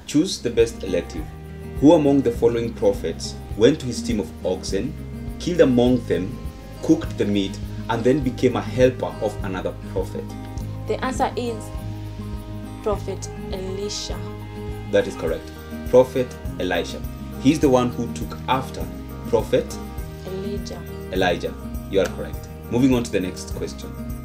Choose the best elective. Who among the following prophets went to his team of oxen, killed among them, cooked the meat, and then became a helper of another prophet? The answer is Prophet Elisha. That is correct. Prophet Elisha. He's the one who took after Prophet Elijah. Elijah. You are correct. Moving on to the next question.